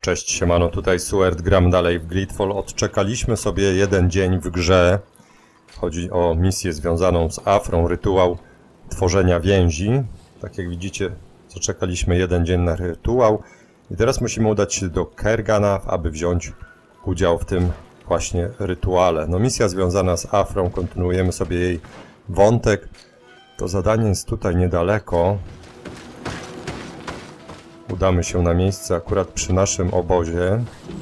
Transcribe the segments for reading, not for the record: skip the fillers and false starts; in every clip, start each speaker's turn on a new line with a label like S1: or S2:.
S1: Cześć, siemano, tutaj Suerd, gram dalej w Greedfall. Odczekaliśmy sobie jeden dzień w grze. Chodzi o misję związaną z Afrą, rytuał tworzenia więzi. Tak jak widzicie, zaczekaliśmy jeden dzień na rytuał. I teraz musimy udać się do Kergana, aby wziąć udział w tym właśnie rytuale. No, misja związana z Afrą, kontynuujemy sobie jej wątek. To zadanie jest tutaj niedaleko. Udamy się na miejsce akurat przy naszym obozie.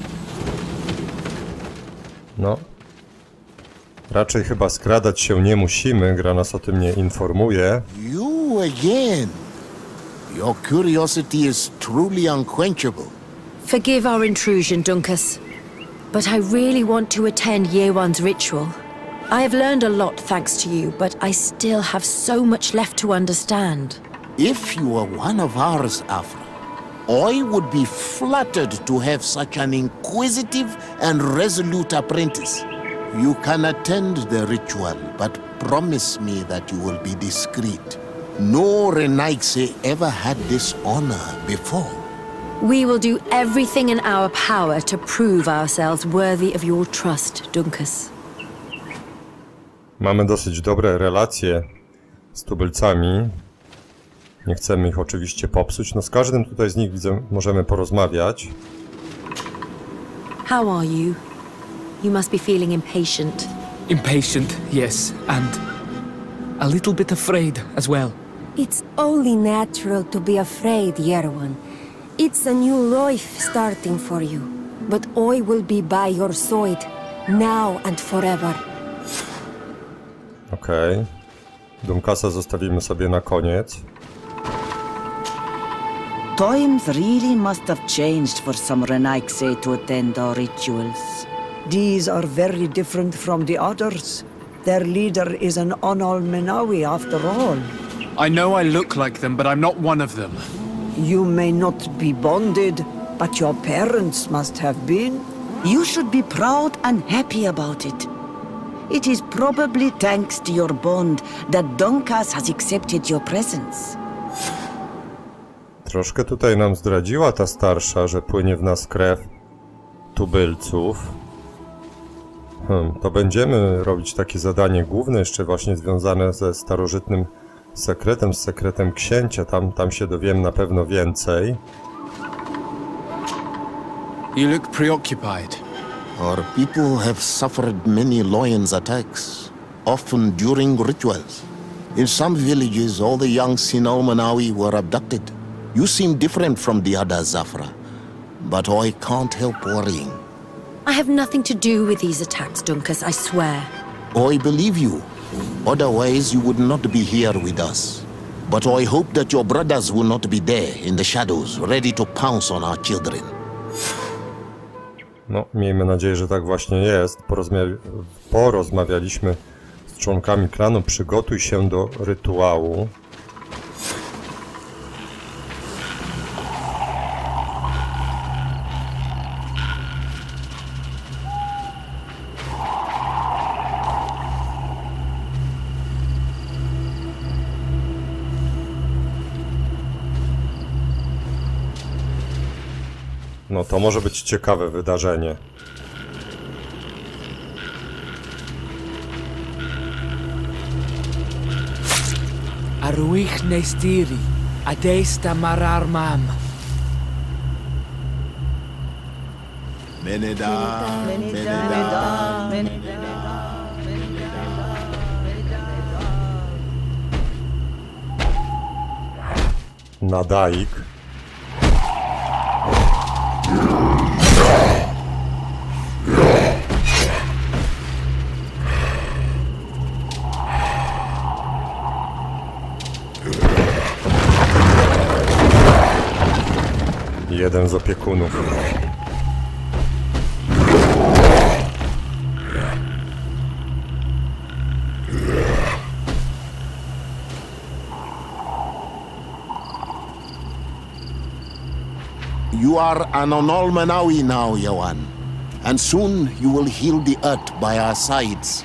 S1: No. Raczej chyba skradać się nie musimy, gra nas o tym nie informuje.
S2: You again. Your curiosity is truly unquenchable.
S3: Forgive our intrusion, Dunkus, but I really want to attend Year One's ritual. I have learned a lot thanks to you, but I still have so much left to understand.
S2: If you were one of ours, Afra, I would be flattered to have such an inquisitive and resolute apprentice. You can attend the ritual, but promise me that you will be discreet. No Renaigse ever had this honor before.
S3: We will do everything in our power to prove ourselves worthy of your trust, Dunkus.
S1: Mamy dosyć dobre relacje z tubylcami. Nie chcemy ich oczywiście popsuć. No z każdym tutaj z nich widzę, możemy porozmawiać.
S3: How are you? You must be feeling impatient.
S4: Impatient, yes, and a little bit afraid as well.
S5: It's only natural to be afraid, Year One. It's a new life starting for you. But I will be by your side, now and forever.
S1: Okej. Dunkasa zostawimy sobie na koniec.
S6: Times really must have changed for some Renaigse to attend our rituals.
S7: These are very different from the others. Their leader is an Onal Menawi after all.
S4: I know I look like them, but I'm not one of them.
S7: You may not be bonded, but your parents must have been.
S6: You should be proud and happy about it. It is probably thanks to your bond that Dunkas has accepted your presence.
S1: Troszkę tutaj nam zdradziła ta starsza, że płynie w nas krew tubylców. To będziemy robić takie zadanie główne, jeszcze właśnie związane ze starożytnym sekretem, z sekretem księcia. Tam się dowiem na pewno więcej.
S4: You look preoccupied.
S2: Our people have suffered many lions attacks, often during rituals. In some villages, all the young Sinal Manawi were abducted. You seem different from the others, Afra, but I can't help worrying.
S3: I have nothing to do with these attacks, Dunkus, I swear.
S2: I believe you. Otherwise, you would not be here with us. But I hope that your brothers will not be there in the shadows, ready to pounce on our children.
S1: No, miejmy nadzieję, że tak właśnie jest. Porozmawialiśmy z członkami klanu. Przygotuj się do rytuału. No to może być ciekawe wydarzenie.
S4: Aruich Nestiri, Adesta Marar Mam.
S2: Meneda,
S1: Nadaik. Jeden z opiekunów.
S2: you are an Onal Menawi now, Yawan. And soon you will heal the earth by our sides,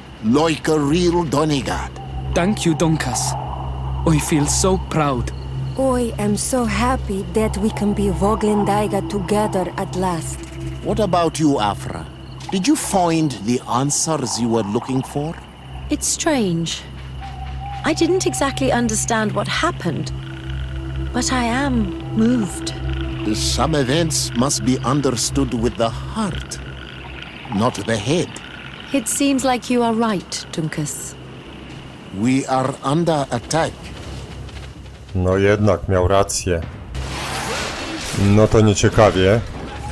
S2: like a real Donegard.
S4: Thank you, Dunkas. I feel so proud.
S5: I am so happy that we can be Voglendaiga together at last.
S2: What about you, Afra? Did you find the answers you were looking for?
S3: It's strange. I didn't exactly understand what happened, but I am moved.
S2: Some events must be understood with the heart, not the head.
S3: It seems like you are right, Dunkus.
S2: We are under attack.
S1: No jednak miał rację. No to nieciekawie.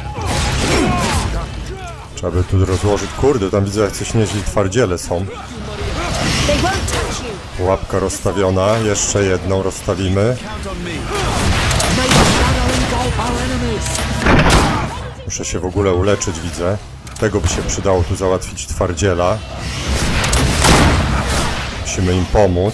S1: Trzeba by tu rozłożyć. Kurde, tam widzę, jak coś nieźli twardziele są. Łapka rozstawiona. Jeszcze jedną rozstawimy. Muszę się w ogóle uleczyć, widzę. Tego by się przydało tu załatwić twardziela. Musimy im pomóc.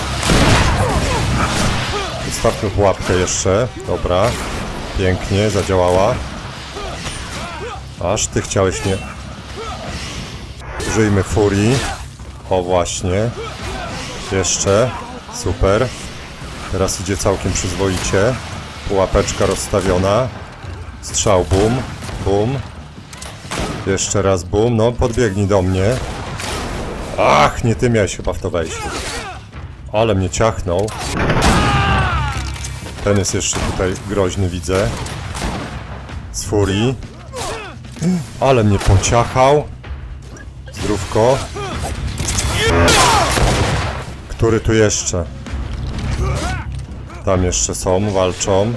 S1: Zostawmy pułapkę jeszcze. Dobra. Pięknie, zadziałała. Aż ty chciałeś nie... Użyjmy furii. O właśnie. Jeszcze. Super. Teraz idzie całkiem przyzwoicie. Pułapeczka rozstawiona. Strzał, bum. Bum. Jeszcze raz bum. No, podbiegnij do mnie. Ach, nie ty miałeś chyba w to wejść. Ale mnie ciachnął. Ten jest jeszcze tutaj groźny, widzę. Z furii. Ale mnie pociachał. Zdrówko. Który tu jeszcze? Tam jeszcze są, walczą.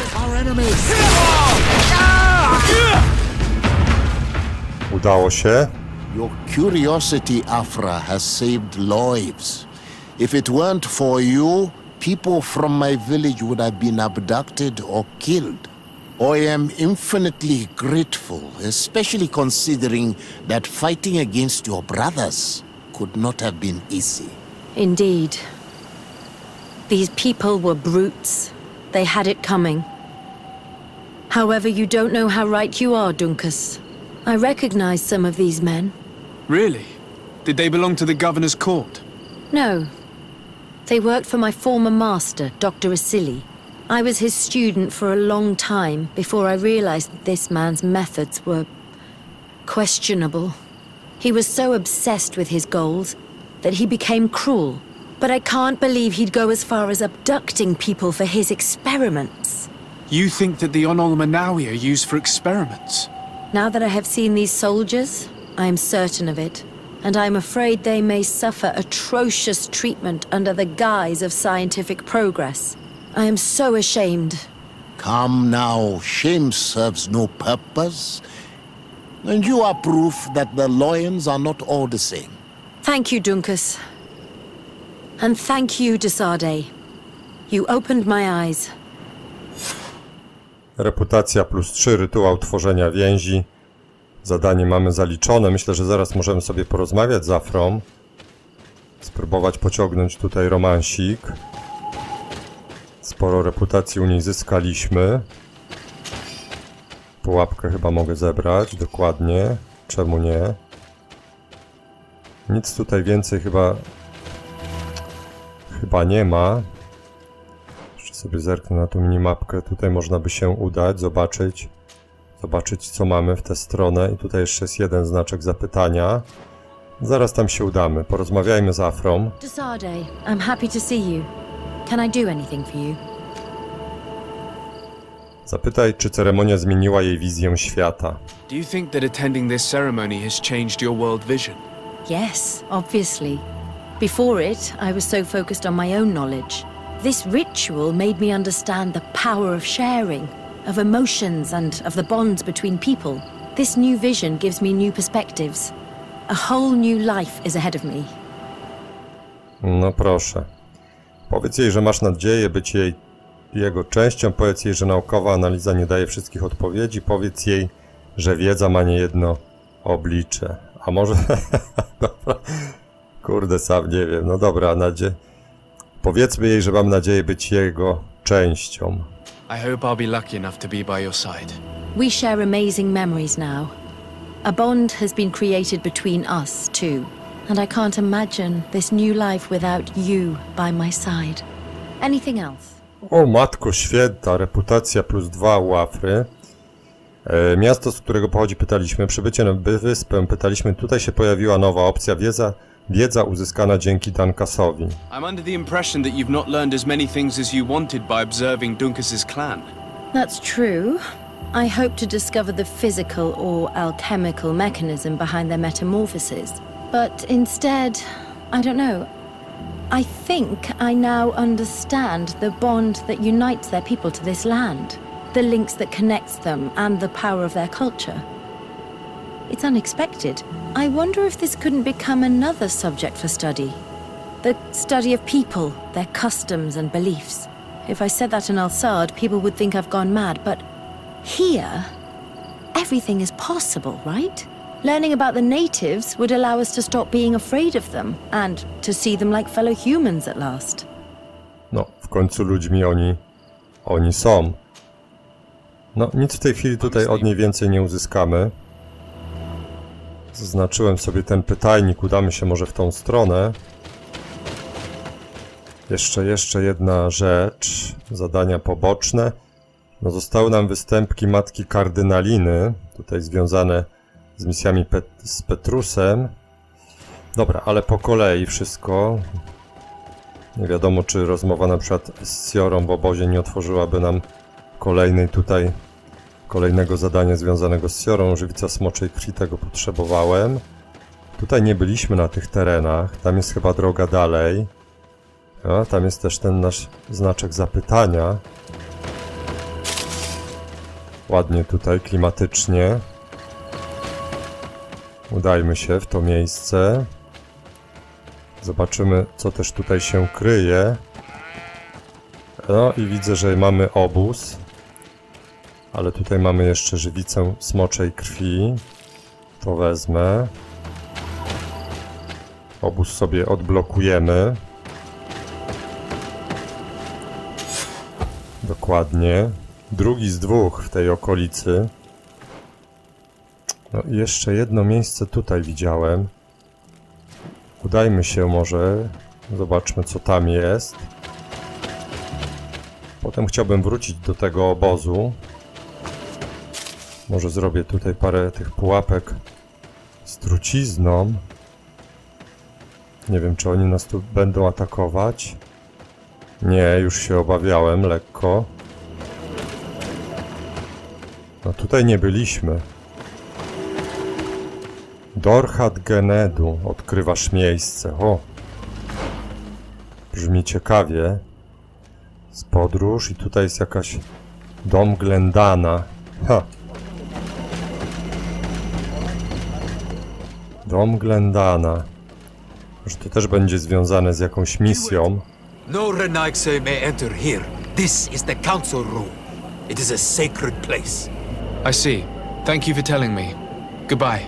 S1: Udało się.
S2: Your curiosity, Afra, has saved lives. If it weren't for you, people from my village would have been abducted or killed. I am infinitely grateful, especially considering that fighting against your brothers could not have been easy.
S3: Indeed. These people were brutes. They had it coming. However, you don't know how right you are, Dunkus. I recognize some of these men.
S4: Really? Did they belong to the governor's court?
S3: No. They worked for my former master, Dr. Asili. I was his student for a long time before I realized that this man's methods were questionable. He was so obsessed with his goals that he became cruel. But I can't believe he'd go as far as abducting people for his experiments.
S4: You think that the Onol Manawi are used for experiments?
S3: Now that I have seen these soldiers, I am certain of it. And I'm afraid they may suffer atrocious treatment under the guise of scientific progress. I am so ashamed.
S2: Come now, shame serves no purpose. And you are proof that the lions are not all the same.
S3: Thank you, Dunkus. And thank you, Desade. You opened my eyes.
S1: Reputacja +3, rytuał tworzenia więzi. Zadanie mamy zaliczone. Myślę, że zaraz możemy sobie porozmawiać z Afrą. Spróbować pociągnąć tutaj romansik. Sporo reputacji u niej zyskaliśmy. Pułapkę chyba mogę zebrać, dokładnie. Czemu nie? Nic tutaj więcej chyba nie ma. Jeszcze sobie zerknę na tą minimapkę. Tutaj można by się udać, zobaczyć co mamy w tę stronę. I tutaj jeszcze jest jeden znaczek zapytania. Zaraz tam się udamy. Porozmawiajmy z Afrą.
S3: Desade, I'm happy to see you. Can I do anything for you?
S1: Zapytaj, czy ceremonia zmieniła jej wizję świata.
S4: Do you think that attending this ceremony has changed your world vision?
S3: Yes, obviously. Before it, I was so focused on my own knowledge. This ritual made me understand the power of sharing, of emotions and of the bonds between people. This new vision gives me new perspectives. A whole new life is ahead of me.
S1: No proszę. Powiedz jej, że masz nadzieję być jego częścią. Powiedz jej, że naukowa analiza nie daje wszystkich odpowiedzi. Powiedz jej, że wiedza ma niejedno oblicze. A może... Kurde, sam nie wiem. No dobra, powiedzmy jej, że mam nadzieję być jego częścią.
S4: I hope I'll be lucky enough to be by your side.
S3: We share amazing memories now. A bond has been created between us, too. And I can't imagine this new life without you by my side. Anything else?
S1: O matko święta, reputacja +2 u Afry. Miasto, z którego pochodzi, pytaliśmy. Przybycie na wyspę, pytaliśmy. Tutaj się pojawiła nowa opcja. Wiedza uzyskana dzięki Dankasowi.
S8: I'm under the impression that you've not learned as many things as you wanted by observing Dunkas's clan.
S3: That's true. I hope to discover the physical or alchemical mechanism behind their metamorphoses. But instead, I don't know. I think I now understand the bond that unites their people to this land. The links that connects them and the power of their culture. It's unexpected. I wonder if this couldn't become another subject for study. The study of people, their customs and beliefs. If I said that in Al-Sad, people would think I've gone mad, but here, everything is possible, right? Learning about the natives would allow us to stop being afraid of them and to see them like fellow humans at last.
S1: No, w końcu ludźmi oni są. No, nic w tej chwili tutaj od niej więcej nie uzyskamy. Zaznaczyłem sobie ten pytajnik, udamy się może w tą stronę. Jeszcze jedna rzecz, zadania poboczne. No, zostały nam występki Matki Kardynaliny, tutaj związane z misjami z Petrusem. Dobra, ale po kolei wszystko. Nie wiadomo, czy rozmowa na przykład z Siorą w obozie nie otworzyłaby nam kolejnego zadania związanego z Siorą. Żywica smoczej krwi, tego potrzebowałem. Tutaj nie byliśmy na tych terenach, tam jest chyba droga dalej. A, tam jest też ten nasz znaczek zapytania. Ładnie tutaj, klimatycznie. Udajmy się w to miejsce. Zobaczymy, co też tutaj się kryje. No i widzę, że mamy obóz. Ale tutaj mamy jeszcze żywicę smoczej krwi. To wezmę. Obóz sobie odblokujemy. Dokładnie. Drugi z dwóch w tej okolicy. No i jeszcze jedno miejsce tutaj widziałem. Udajmy się może. Zobaczmy, co tam jest. Potem chciałbym wrócić do tego obozu. Może zrobię tutaj parę tych pułapek z trucizną. Nie wiem, czy oni nas tu będą atakować. Nie, już się obawiałem lekko. No tutaj nie byliśmy. Dorhat Genedu. Odkrywasz miejsce. O! Brzmi ciekawie. Z podróż i tutaj jest jakaś dom Glendana. Ha! Dom Glendana. Może to też będzie związane z jakąś misją.
S9: No Renaigse may enter here. This is the council room. It is a sacred place.
S4: I see. Thank you for telling me. Goodbye.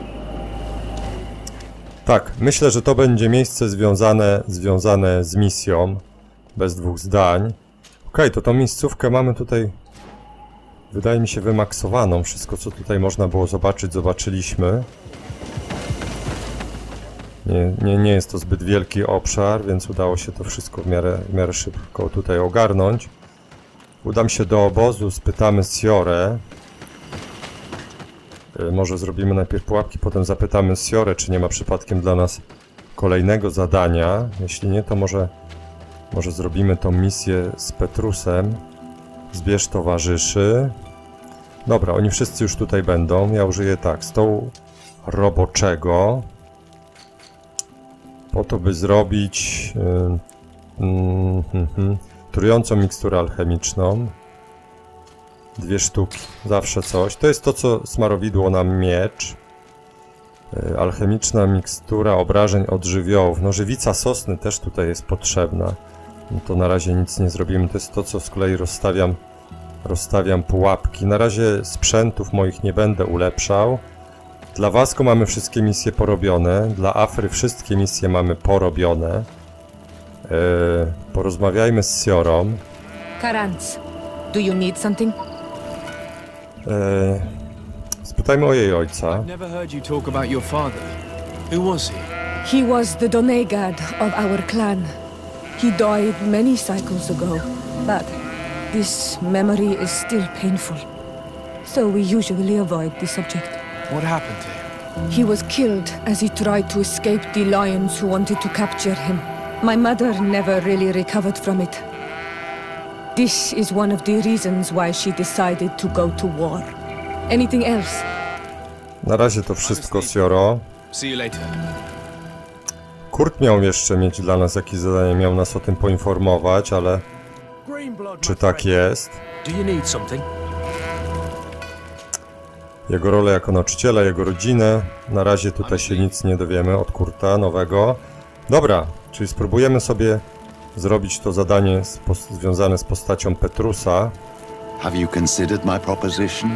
S1: Tak, myślę, że to będzie miejsce związane z misją. Bez dwóch zdań. Okej, to tą miejscówkę mamy tutaj, wydaje mi się, wymaksowaną. Wszystko, co tutaj można było zobaczyć, zobaczyliśmy. Nie jest to zbyt wielki obszar, więc udało się to wszystko w miarę szybko tutaj ogarnąć. Udam się do obozu, spytamy Siorę. Może zrobimy najpierw pułapki, potem zapytamy Siorę, czy nie ma przypadkiem dla nas kolejnego zadania. Jeśli nie, to może zrobimy tą misję z Petrusem. Zbierz towarzyszy. Dobra, oni wszyscy już tutaj będą. Ja użyję tak, stołu roboczego. Po to, by zrobić trującą miksturę alchemiczną. 2 sztuki, zawsze coś. To jest to, co smarowidło nam miecz. Alchemiczna mikstura obrażeń od żywiołów. No, żywica sosny też tutaj jest potrzebna. No to na razie nic nie zrobimy. To jest to, co z kolei rozstawiam pułapki. Na razie sprzętów moich nie będę ulepszał. Dla Vasco mamy wszystkie misje porobione. Dla Afry wszystkie misje mamy porobione. Porozmawiajmy z Siorą.
S10: Karantz, do you need something?
S1: Spytajmy o jej ojca.
S8: I've never heard you talk about your father. Who was he?
S10: He was the Donegad of our clan. He died many cycles ago, but This memory is still painful, so we usually avoid the subject.
S4: What happened to him?
S10: He was killed as he tried to escape the lions who wanted to capture him. My mother never really recovered from it. This is one of the reasons why she decided to go to war. Anything else?
S1: Na razie to wszystko, Sioro.
S8: See you later.
S1: Kurt miał jeszcze mieć dla nas jakieś zadanie, miał nas o tym poinformować, ale czy tak jest? Jego rolę jako nauczyciela, jego rodzinę. Na razie tutaj się nic nie dowiemy od Kurta nowego. Dobra, czyli spróbujemy sobie zrobić to zadanie związane z postacią Petrusa.
S11: Have you considered my proposition?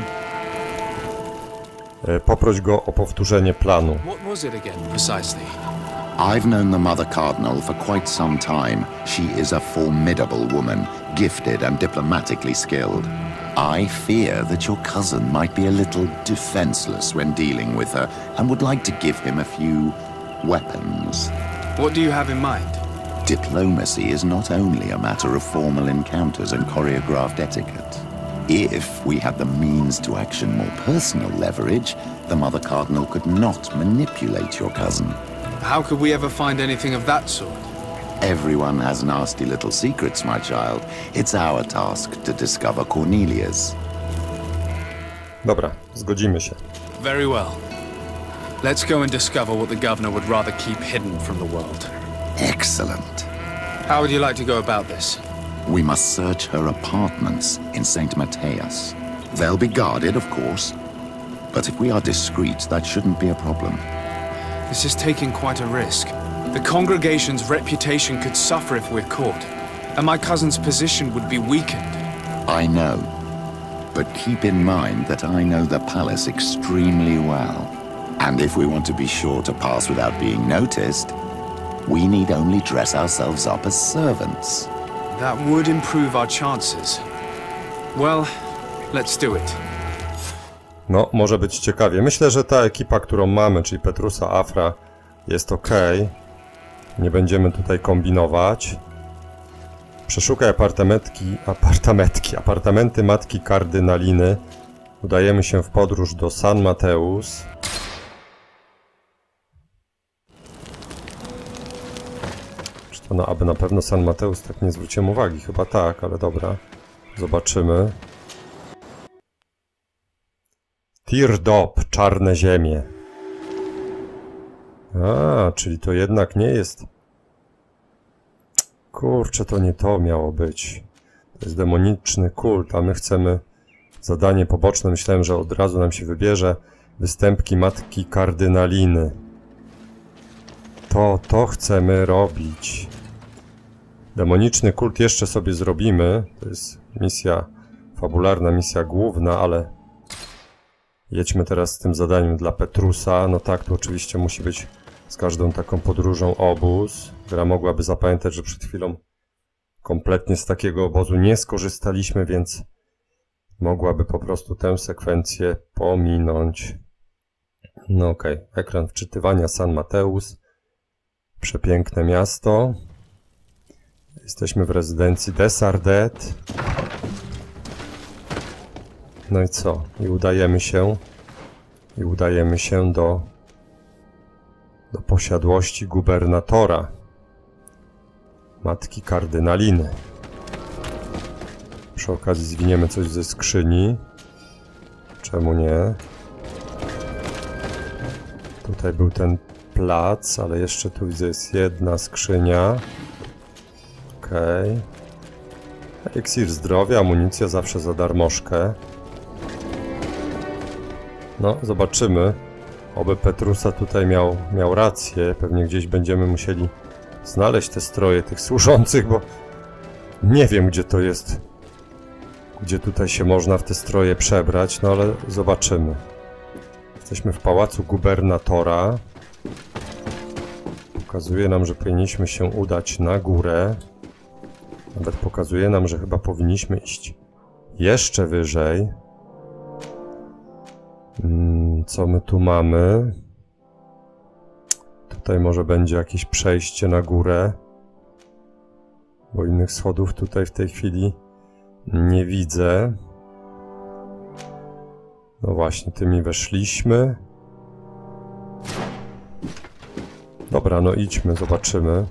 S1: Poproś go o powtórzenie planu.
S8: What was it again, precisely?
S11: I've known the Mother Cardinal for quite some time. She is a formidable woman, gifted and diplomatically skilled. I fear that your cousin might be a little defenseless when dealing with her and would like to give him a few weapons.
S8: What do you have in mind?
S11: Diplomacy is not only a matter of formal encounters and choreographed etiquette. If we had the means to action more personal leverage, the Mother Cardinal could not manipulate your cousin.
S8: How could we ever find anything of that sort?
S11: Everyone has nasty little secrets, my child. It's our task to discover Cornelius.
S1: Dobra, zgodzimy się.
S8: Very well. Let's go and discover what the governor would rather keep hidden from the world.
S11: Excellent.
S8: How would you like to go about this?
S11: We must search her apartments in St. Matthias. They'll be guarded, of course. But if we are discreet, that shouldn't be a problem.
S8: This is taking quite a risk. The congregation's reputation could suffer if we're caught, and my cousin's position would be weakened.
S11: I know. But keep in mind that I know the palace extremely well. And if we want to be sure to pass without being noticed, we need only dress ourselves up as servants.
S8: That would improve our chances. Well, let's do it.
S1: No, może być ciekawie. Myślę, że ta ekipa, którą mamy, czyli Petrusa, Afra, jest ok. Nie będziemy tutaj kombinować. Przeszukaj apartamenty matki kardynaliny. Udajemy się w podróż do San Mateus. Czy to no, aby na pewno San Mateus, tak nie zwróciłem uwagi. Chyba tak, ale dobra. Zobaczymy. Tirdop, czarne ziemie. A, czyli to jednak nie jest... Kurczę, to nie to miało być. To jest demoniczny kult, a my chcemy zadanie poboczne. Myślałem, że od razu nam się wybierze występki matki kardynaliny. To chcemy robić. Demoniczny kult jeszcze sobie zrobimy. To jest misja fabularna, misja główna, ale jedźmy teraz z tym zadaniem dla Petrusa. No tak, tu oczywiście musi być z każdą taką podróżą obóz. Gra mogłaby zapamiętać, że przed chwilą kompletnie z takiego obozu nie skorzystaliśmy, więc mogłaby po prostu tę sekwencję pominąć. No okej, ekran wczytywania San Mateus. Przepiękne miasto. Jesteśmy w rezydencji Desardet. No i co? I udajemy się do posiadłości gubernatora, matki kardynaliny. Przy okazji zwiniemy coś ze skrzyni. Czemu nie? Tutaj był ten plac, ale jeszcze tu widzę jest jedna skrzynia. Okej. Eliksir zdrowia, amunicja zawsze za darmożkę. No, zobaczymy. Oby Petrusa tutaj miał rację. Pewnie gdzieś będziemy musieli znaleźć te stroje tych służących, bo nie wiem, gdzie to jest. Gdzie tutaj się można w te stroje przebrać, no ale zobaczymy. Jesteśmy w pałacu gubernatora. Pokazuje nam, że powinniśmy się udać na górę. Nawet pokazuje nam, że chyba powinniśmy iść jeszcze wyżej. Co my tu mamy? Tutaj może będzie jakieś przejście na górę. Bo innych schodów tutaj w tej chwili Nie widzę. No właśnie, tymi weszliśmy. Dobra, no idźmy, zobaczymy.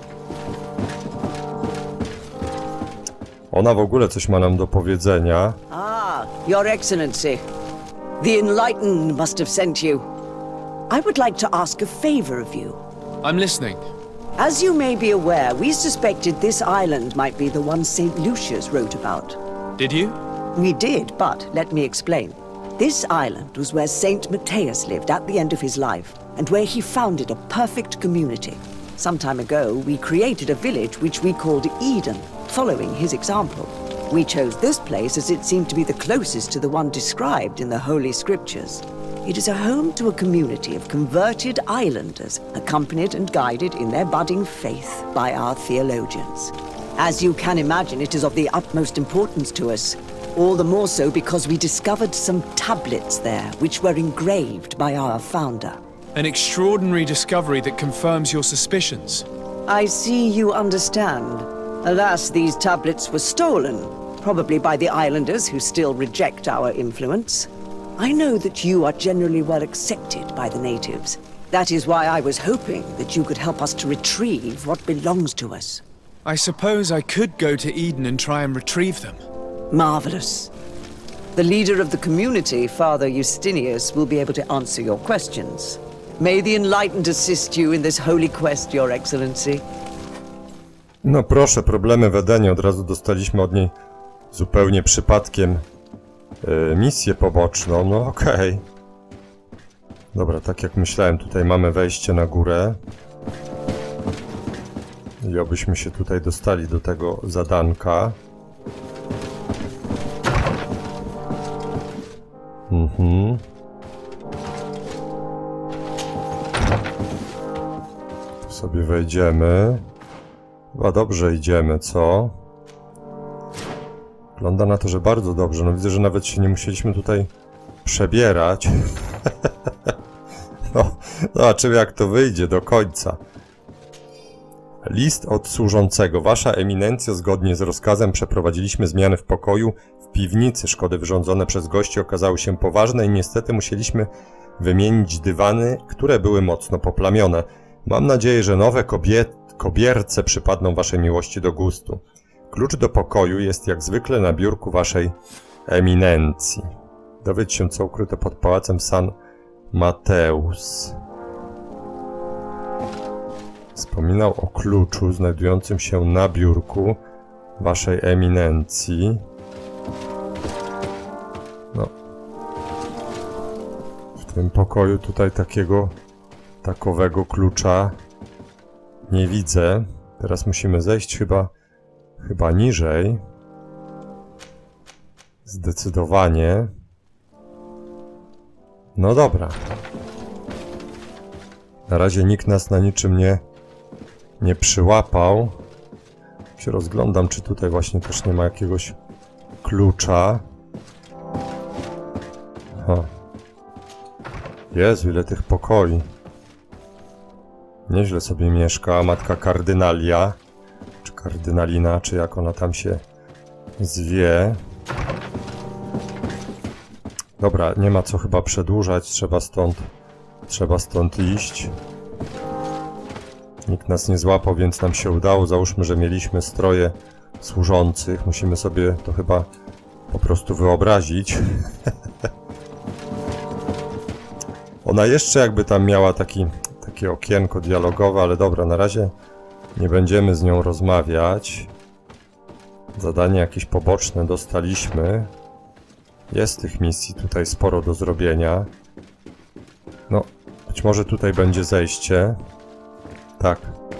S1: Ona w ogóle coś ma nam do powiedzenia.
S7: Ah, Your Excellency. The Enlightened must have sent you. I would like to ask a favor of you.
S8: I'm listening.
S7: As you may be aware, we suspected this island might be the one St. Lucius wrote about.
S8: Did you?
S7: We did, but let me explain. This island was where St. Matthias lived at the end of his life, and where he founded a perfect community. Some time ago, we created a village which we called Eden, following his example. We chose this place as it seemed to be the closest to the one described in the Holy Scriptures. It is a home to a community of converted islanders, accompanied and guided in their budding faith by our theologians. As you can imagine, it is of the utmost importance to us. All the more so because we discovered some tablets there, which were engraved by our founder.
S8: An extraordinary discovery that confirms your suspicions.
S7: I see you understand. Alas, these tablets were stolen, probably by the islanders who still reject our influence. I know that you are generally well accepted by the natives. That is why I was hoping that you could help us to retrieve what belongs to us.
S8: I suppose I could go to Eden and try and retrieve them.
S7: Marvelous. The leader of the community, Father Justinius, will be able to answer your questions. May the Enlightened assist you in this holy quest, Your Excellency.
S1: No proszę, problemy w Edenie. Od razu dostaliśmy od niej zupełnie przypadkiem misję poboczną. No okej. Dobra, tak jak myślałem, tutaj mamy wejście na górę. I obyśmy się tutaj dostali do tego zadanka. Tu sobie wejdziemy. Chyba dobrze idziemy, co? Wygląda na to, że bardzo dobrze. No widzę, że nawet się nie musieliśmy tutaj przebierać. No, zobaczymy jak to wyjdzie do końca. List od służącego. Wasza eminencjo, zgodnie z rozkazem przeprowadziliśmy zmiany w pokoju w piwnicy. Szkody wyrządzone przez gości okazały się poważne i niestety musieliśmy wymienić dywany, które były mocno poplamione. Mam nadzieję, że nowe kobierce przypadną waszej miłości do gustu. Klucz do pokoju jest jak zwykle na biurku waszej eminencji. Dowiedz się, co ukryte pod pałacem San Mateus. Wspominał o kluczu znajdującym się na biurku waszej eminencji. No. W tym pokoju tutaj takowego klucza nie widzę. Teraz musimy zejść chyba niżej. Zdecydowanie. No dobra. Na razie nikt nas na niczym nie przyłapał. Się rozglądam, czy tutaj właśnie też nie ma jakiegoś klucza. Jezu, ile tych pokoi. Nieźle sobie mieszka matka kardynalia. Czy kardynalina, czy jak ona tam się zwie. Dobra, nie ma co chyba przedłużać. Trzeba stąd iść. Nikt nas nie złapał, więc nam się udało. Załóżmy, że mieliśmy stroje służących. Musimy sobie to chyba po prostu wyobrazić. Ona jeszcze jakby tam miała takie okienko dialogowe, ale dobra, na razie nie będziemy z nią rozmawiać. Zadanie jakieś poboczne dostaliśmy. Jest tych misji tutaj sporo do zrobienia. No, być może tutaj będzie zejście. Tak.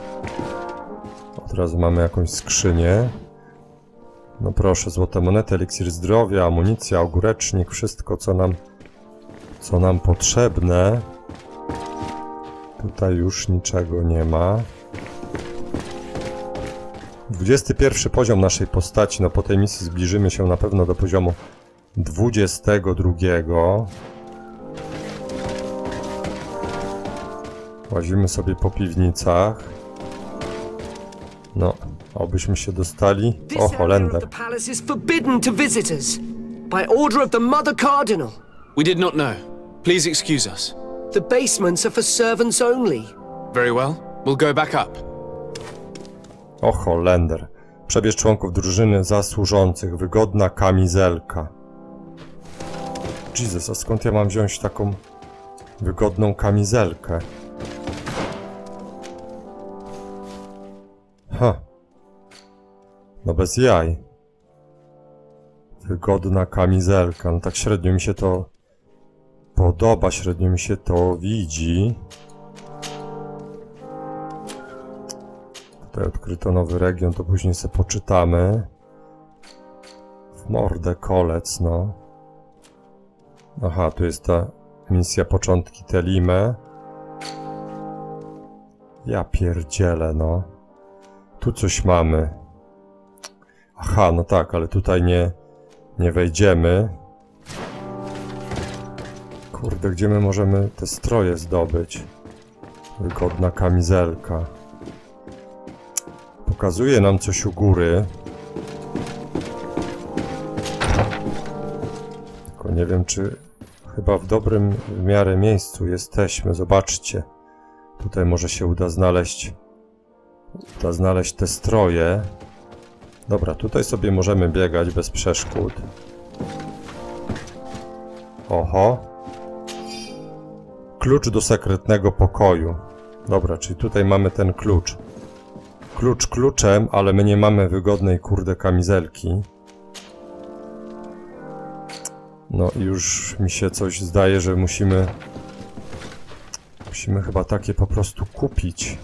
S1: Od razu mamy jakąś skrzynię. No proszę, złote monety, eliksir zdrowia, amunicja, ogórecznik, wszystko co nam potrzebne. Tutaj już niczego nie ma. 21 poziom naszej postaci. No po tej misji zbliżymy się na pewno do poziomu 22. Łazimy sobie po piwnicach. No, Obyśmy się dostali. O, Holender.
S12: The palace is forbidden to visitors by order of the Mother Cardinal.
S8: We did not know. Please excuse us.
S12: The basements are for servants only.
S8: Very well. We'll go back up.
S1: O, Holender. Przebierz członków drużyny za służących. Wygodna kamizelka. Jezus, a skąd ja mam wziąć taką wygodną kamizelkę? Ha. No bez jaj. Wygodna kamizelka. No tak średnio mi się to podoba, średnio mi się to widzi. Tutaj odkryto nowy region, to później sobie poczytamy. W mordę kolec, no. Aha, tu jest ta misja Początki Telime. Ja pierdzielę, no. Tu coś mamy. Aha, no tak, ale tutaj nie wejdziemy. Kurde, gdzie my możemy te stroje zdobyć? Wygodna kamizelka. Pokazuje nam coś u góry. Tylko nie wiem, czy chyba w dobrym w miarę miejscu jesteśmy. Zobaczcie. Tutaj może się uda znaleźć te stroje. Dobra, tutaj sobie możemy biegać bez przeszkód. Oho. Klucz do sekretnego pokoju. Dobra, czyli tutaj mamy ten klucz. Klucz kluczem, ale my nie mamy wygodnej kurde kamizelki. No i już mi się coś zdaje, że musimy chyba takie po prostu kupić.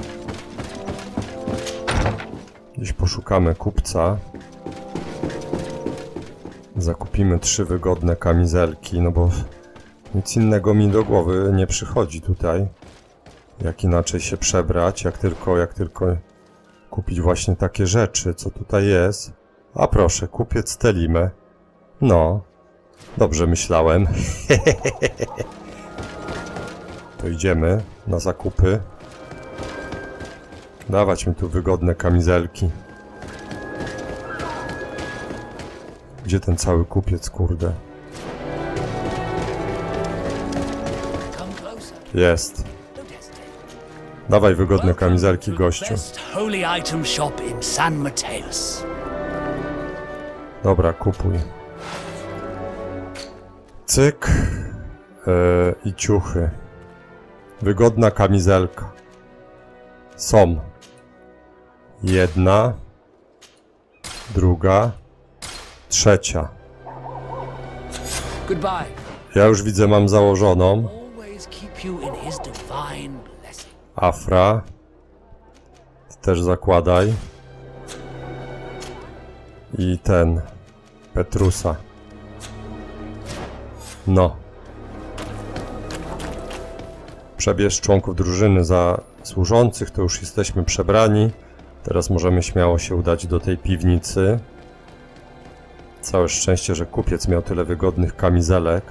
S1: Gdzieś poszukamy kupca. Zakupimy 3 wygodne kamizelki, no bo nic innego mi do głowy nie przychodzi tutaj. Jak inaczej się przebrać, jak tylko kupić właśnie takie rzeczy, co tutaj jest. A proszę, kupiec Telime. No, dobrze myślałem. To idziemy na zakupy. Dawać mi tu wygodne kamizelki. Gdzie ten cały kupiec, kurde? Jest. Dawaj wygodne kamizelki, gościu. Dobra, kupuj. Cyk. I ciuchy. Wygodna kamizelka. Są. Jedna. Druga. Trzecia. Ja już widzę, mam założoną. Afra. Też zakładaj. I ten. Petrusa. No. Przebierz członków drużyny za służących, to już jesteśmy przebrani. Teraz możemy śmiało się udać do tej piwnicy. Całe szczęście, że kupiec miał tyle wygodnych kamizelek.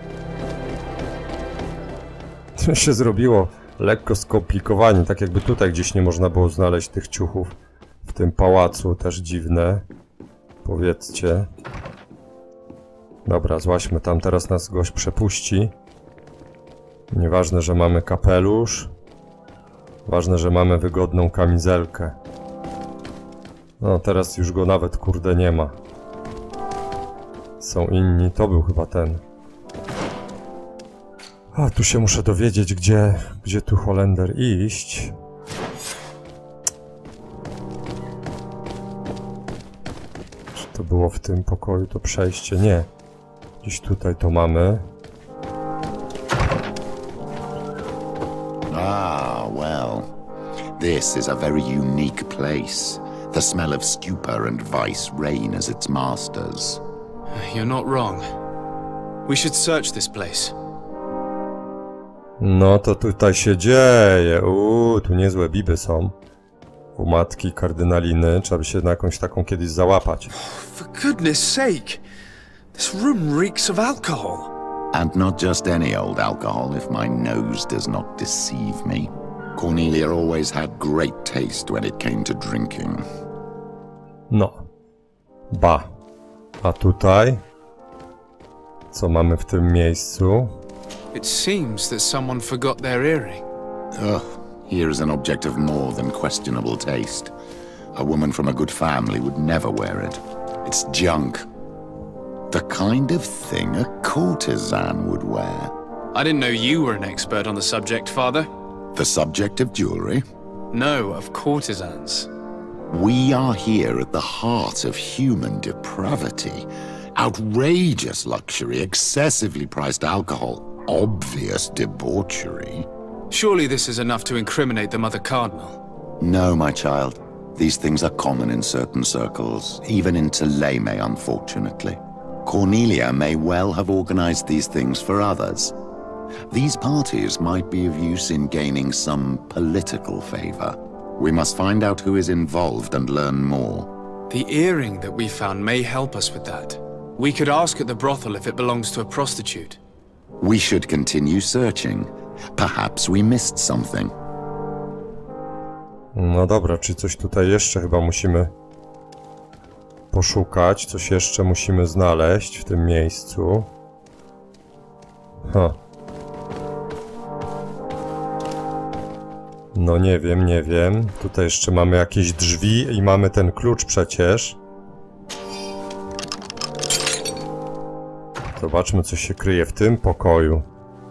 S1: To się zrobiło lekko skomplikowanie, tak jakby tutaj gdzieś nie można było znaleźć tych ciuchów. W tym pałacu też dziwne. Powiedzcie. Dobra, złaźmy tam, teraz nas gość przepuści. Nieważne, że mamy kapelusz. Ważne, że mamy wygodną kamizelkę. No, teraz już go nawet, kurde, nie ma. Są inni, to był chyba ten. A, tu się muszę dowiedzieć, gdzie tu Holender iść. Czy to było w tym pokoju, to przejście? Nie. Gdzieś tutaj to mamy.
S11: Ah, well. This is a very unique place. The smell of stupor and vice reign as its masters.
S8: You're not wrong. We should search this place.
S1: No to tutaj się dzieje. Tu niezłe biby są. U matki kardynaliny. Trzeba by się na jakąś taką kiedyś załapać.
S8: For goodness sake! This room reeks of alcohol.
S11: And not just any old alcohol, if my nose does not deceive me. Cornelia always had great taste when it came to drinking.
S1: No. Ba. A tutaj? Co mamy w tym miejscu?
S8: It seems that someone forgot their earring.
S11: Here is an object of more than questionable taste. A woman from a good family would never wear it. It's junk. The kind of thing a courtesan would wear.
S8: I didn't know you were an expert on the subject, Father.
S11: The subject of jewelry?
S8: No, of courtesans.
S11: We are here at the heart of human depravity. Outrageous luxury, excessively priced alcohol, obvious debauchery.
S8: Surely this is enough to incriminate the Mother Cardinal.
S11: No, my child. These things are common in certain circles, even in Thélème, unfortunately. Cornelia may well have organized these things for others. These parties might be of use in gaining some political favor. We must find out who is involved and learn more.
S8: The earring that we found may help us with that. We could ask at the brothel if it belongs to a prostitute.
S11: We should continue searching. Perhaps we missed something.
S1: No dobra, czy coś tutaj jeszcze chyba musimy poszukać, coś jeszcze musimy znaleźć w tym miejscu. No nie wiem. Tutaj jeszcze mamy jakieś drzwi i mamy ten klucz przecież. Zobaczmy, co się kryje w tym pokoju.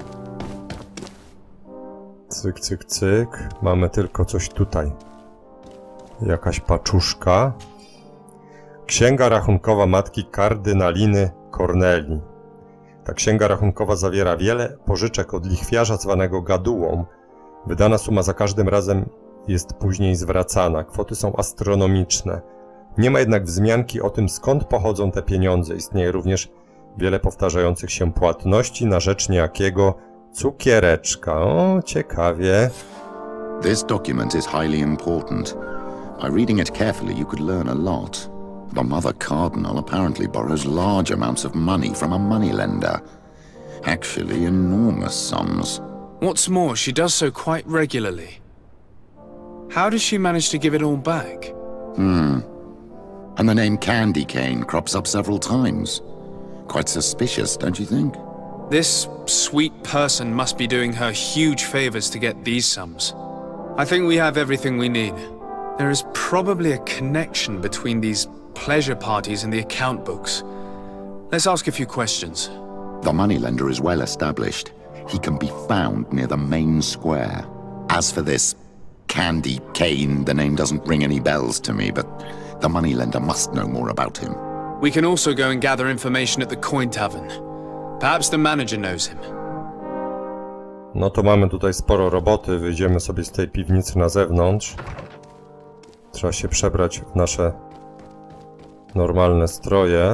S1: Cyk, cyk, cyk. Mamy tylko coś tutaj. Jakaś paczuszka. Księga rachunkowa matki kardynaliny Cornelii. Ta księga rachunkowa zawiera wiele pożyczek od lichwiarza zwanego Gadułą. Wydana suma za każdym razem jest później zwracana. Kwoty są astronomiczne. Nie ma jednak wzmianki o tym, skąd pochodzą te pieniądze. Istnieje również wiele powtarzających się płatności na rzecz niejakiego cukiereczka. O, ciekawie.
S11: This document is highly important. By reading it carefully, you could learn a lot. The Mother Cardinal apparently borrows large amounts of money from a moneylender. Actually, enormous sums.
S8: What's more, she does so quite regularly. How does she manage to give it all back?
S11: And the name Candy Cane crops up several times. Quite suspicious, don't you think?
S8: This sweet person must be doing her huge favors to get these sums. I think we have everything we need. There is probably a connection between these pleasure parties and the account books. Let's ask a few questions.
S11: The moneylender is well established. He can be found near the main square. As for this Candy Cane, the name doesn't ring any bells to me, but the moneylender must know more about him.
S8: We can also go and gather information at the Coin Tavern. Perhaps the manager knows him.
S1: No to mamy tutaj sporo roboty. Wyjdziemy sobie z tej piwnicy na zewnątrz. Trzeba się przebrać w nasze normalne stroje.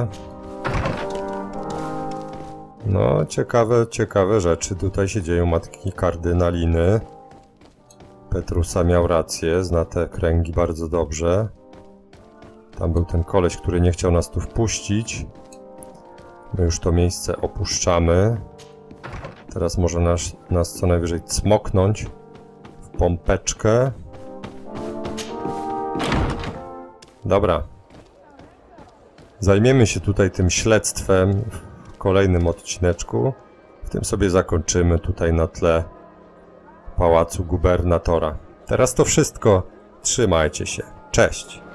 S1: No, ciekawe rzeczy tutaj się dzieją. Matki kardynaliny. Petrusa miał rację, zna te kręgi bardzo dobrze. Tam był ten koleś, który nie chciał nas tu wpuścić. My już to miejsce opuszczamy. Teraz może nas co najwyżej cmoknąć w pompeczkę. Dobra. Zajmiemy się tutaj tym śledztwem w kolejnym odcineczku. W tym sobie zakończymy tutaj na tle pałacu gubernatora. Teraz to wszystko. Trzymajcie się. Cześć.